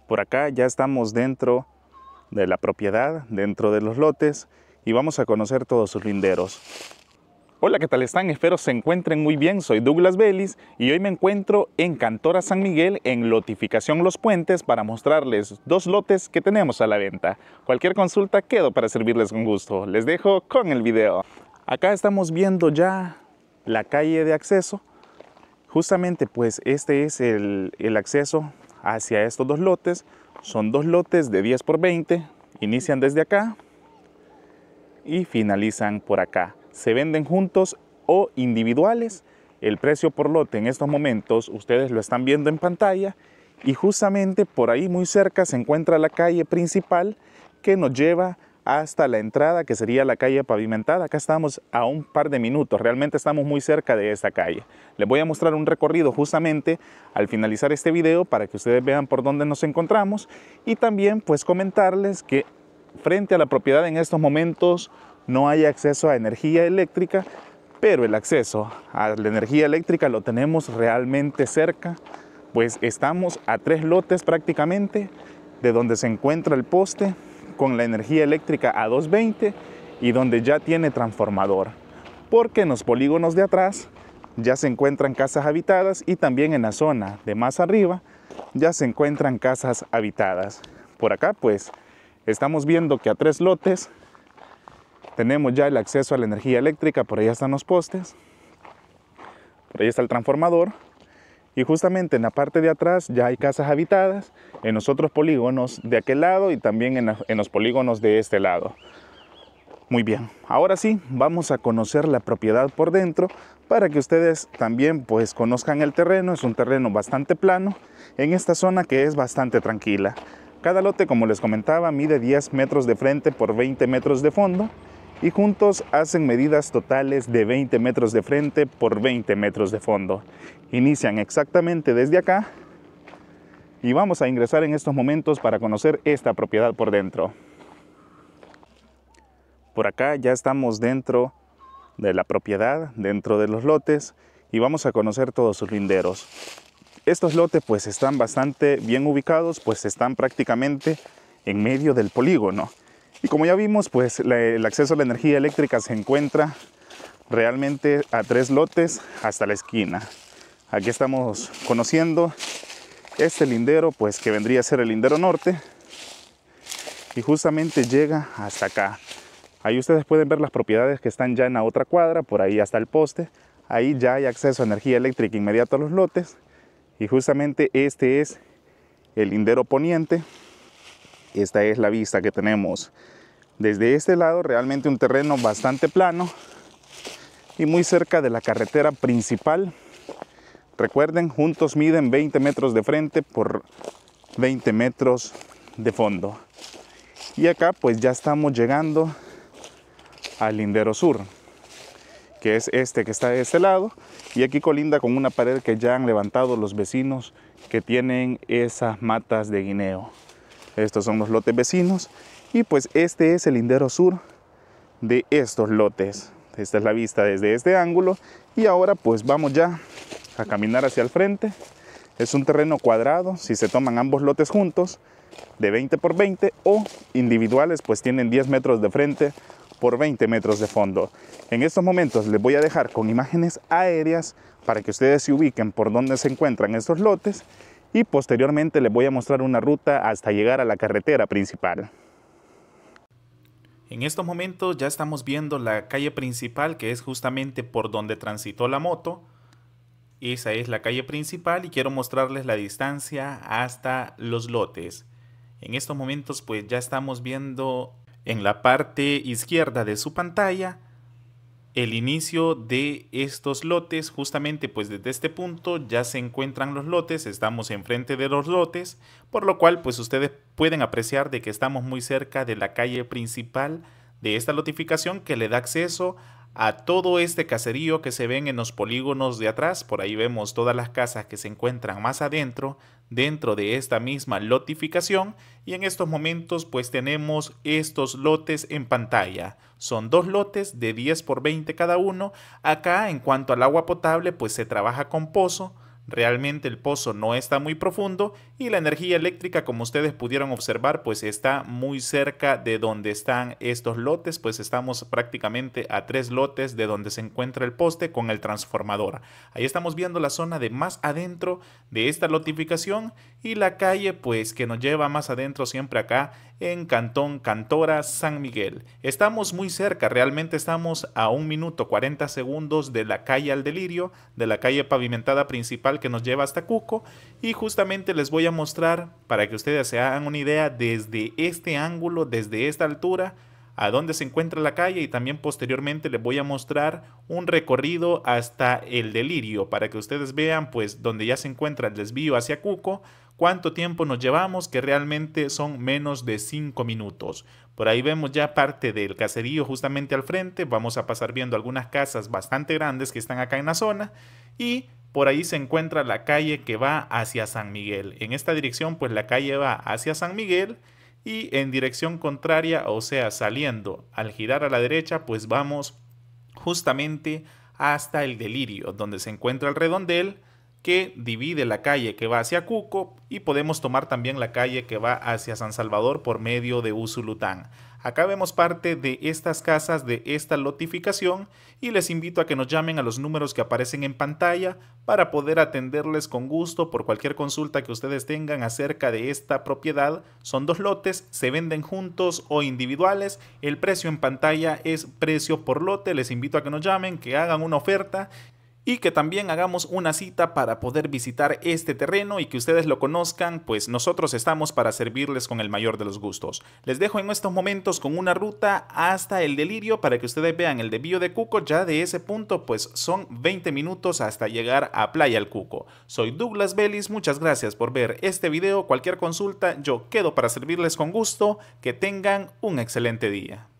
Por acá ya estamos dentro de la propiedad, dentro de los lotes, y vamos a conocer todos sus linderos. Hola, ¿qué tal están? Espero se encuentren muy bien. Soy Douglas Vélez y hoy me encuentro en Cantora San Miguel, en Lotificación Los Puentes, para mostrarles dos lotes que tenemos a la venta. Cualquier consulta quedo para servirles con gusto. Les dejo con el video. Acá estamos viendo ya la calle de acceso. Justamente pues este es el acceso hacia estos dos lotes. Son dos lotes de 10 por 20. Inician desde acá y finalizan por acá. Se venden juntos o individuales. El precio por lote en estos momentos ustedes lo están viendo en pantalla, y justamente por ahí muy cerca se encuentra la calle principal que nos lleva hasta la entrada, que sería la calle pavimentada. Acá estamos a un par de minutos, realmente estamos muy cerca de esta calle. Les voy a mostrar un recorrido justamente al finalizar este video para que ustedes vean por dónde nos encontramos, y también pues comentarles que frente a la propiedad en estos momentos no hay acceso a energía eléctrica, pero el acceso a la energía eléctrica lo tenemos realmente cerca, pues estamos a 3 lotes prácticamente de donde se encuentra el poste con la energía eléctrica a 220 y donde ya tiene transformador, porque en los polígonos de atrás ya se encuentran casas habitadas, y también en la zona de más arriba ya se encuentran casas habitadas. Por acá pues estamos viendo que a 3 lotes tenemos ya el acceso a la energía eléctrica. Por allá están los postes, por ahí está el transformador, y justamente en la parte de atrás ya hay casas habitadas en los otros polígonos de aquel lado y también en los polígonos de este lado. Muy bien, ahora sí vamos a conocer la propiedad por dentro para que ustedes también pues conozcan el terreno. Es un terreno bastante plano en esta zona que es bastante tranquila. Cada lote, como les comentaba, mide 10 metros de frente por 20 metros de fondo, y juntos hacen medidas totales de 20 metros de frente por 20 metros de fondo. Inician exactamente desde acá y vamos a ingresar en estos momentos para conocer esta propiedad por dentro. Por acá ya estamos dentro de la propiedad, dentro de los lotes, y vamos a conocer todos sus linderos. Estos lotes pues están bastante bien ubicados, pues están prácticamente en medio del polígono. Y como ya vimos, pues el acceso a la energía eléctrica se encuentra realmente a 3 lotes hasta la esquina. Aquí estamos conociendo este lindero, pues que vendría a ser el lindero norte, y justamente llega hasta acá. Ahí ustedes pueden ver las propiedades que están ya en la otra cuadra, por ahí hasta el poste. Ahí ya hay acceso a energía eléctrica inmediato a los lotes, y justamente este es el lindero poniente. Esta es la vista que tenemos desde este lado, realmente un terreno bastante plano y muy cerca de la carretera principal. Recuerden, juntos miden 20 metros de frente por 20 metros de fondo. Y acá pues ya estamos llegando al lindero sur, que es este que está de este lado, y aquí colinda con una pared que ya han levantado los vecinos que tienen esas matas de guineo. Estos son los lotes vecinos, y pues este es el lindero sur de estos lotes. Esta es la vista desde este ángulo, y ahora pues vamos ya a caminar hacia el frente. Es un terreno cuadrado, si se toman ambos lotes juntos, de 20 por 20, o individuales pues tienen 10 metros de frente por 20 metros de fondo. En estos momentos les voy a dejar con imágenes aéreas para que ustedes se ubiquen por dónde se encuentran estos lotes, y posteriormente les voy a mostrar una ruta hasta llegar a la carretera principal. En estos momentos ya estamos viendo la calle principal, que es justamente por donde transitó la moto. Esa es la calle principal, y quiero mostrarles la distancia hasta los lotes. En estos momentos pues ya estamos viendo en la parte izquierda de su pantalla el inicio de estos lotes. Justamente pues desde este punto ya se encuentran los lotes, estamos enfrente de los lotes, por lo cual pues ustedes pueden apreciar de que estamos muy cerca de la calle principal de esta lotificación, que le da acceso a todo este caserío que se ven en los polígonos de atrás. Por ahí vemos todas las casas que se encuentran más adentro, dentro de esta misma lotificación, y en estos momentos pues tenemos estos lotes en pantalla. Son 2 lotes de 10 por 20 cada uno. Acá en cuanto al agua potable pues se trabaja con pozo. Realmente el pozo no está muy profundo y la energía eléctrica, como ustedes pudieron observar, pues está muy cerca de donde están estos lotes, pues estamos prácticamente a 3 lotes de donde se encuentra el poste con el transformador. Ahí estamos viendo la zona de más adentro de esta lotificación y la calle pues que nos lleva más adentro siempre acá en Cantón Cantora San Miguel. Estamos muy cerca, realmente estamos a 1 minuto 40 segundos de la calle Al Delirio, de la calle pavimentada principal que nos lleva hasta Cuco, y justamente les voy a mostrar para que ustedes se hagan una idea desde este ángulo, desde esta altura, a dónde se encuentra la calle, y también posteriormente les voy a mostrar un recorrido hasta El Delirio para que ustedes vean pues donde ya se encuentra el desvío hacia Cuco, cuánto tiempo nos llevamos, que realmente son menos de 5 minutos. Por ahí vemos ya parte del caserío justamente al frente, vamos a pasar viendo algunas casas bastante grandes que están acá en la zona y por ahí se encuentra la calle que va hacia San Miguel. En esta dirección pues la calle va hacia San Miguel y en dirección contraria, o sea saliendo al girar a la derecha pues vamos justamente hasta El Delirio, donde se encuentra el redondel que divide la calle que va hacia Cuco y podemos tomar también la calle que va hacia San Salvador por medio de Usulután. Acá vemos parte de estas casas de esta lotificación y les invito a que nos llamen a los números que aparecen en pantalla para poder atenderles con gusto por cualquier consulta que ustedes tengan acerca de esta propiedad. Son 2 lotes, se venden juntos o individuales, el precio en pantalla es precio por lote. Les invito a que nos llamen, que hagan una oferta y que también hagamos una cita para poder visitar este terreno y que ustedes lo conozcan, pues nosotros estamos para servirles con el mayor de los gustos. Les dejo en estos momentos con una ruta hasta El Delirio para que ustedes vean el desvío de Cuco. Ya de ese punto pues son 20 minutos hasta llegar a Playa El Cuco. Soy Douglas Vélez, muchas gracias por ver este video. Cualquier consulta yo quedo para servirles con gusto. Que tengan un excelente día.